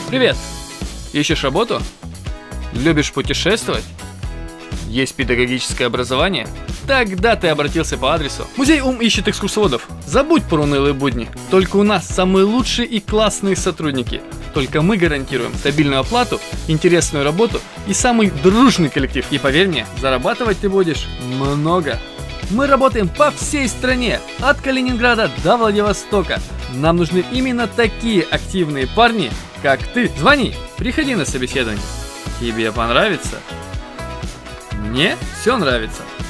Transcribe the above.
Привет! Ищешь работу? Любишь путешествовать? Есть педагогическое образование? Тогда ты обратился по адресу. Музей УМ ищет экскурсоводов. Забудь про унылые будни. Только у нас самые лучшие и классные сотрудники. Только мы гарантируем стабильную оплату, интересную работу и самый дружный коллектив. И поверь мне, зарабатывать ты будешь много. Мы работаем по всей стране, от Калининграда до Владивостока. Нам нужны именно такие активные парни, как ты. Звони, приходи на собеседование. Тебе понравится? Мне все нравится.